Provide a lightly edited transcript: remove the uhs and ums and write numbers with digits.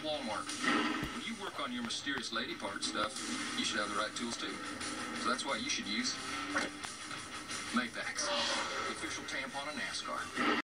Walmart. When you work on your mysterious lady part stuff, you should have the right tools too. So that's why you should use Mapex, the official tampon of NASCAR.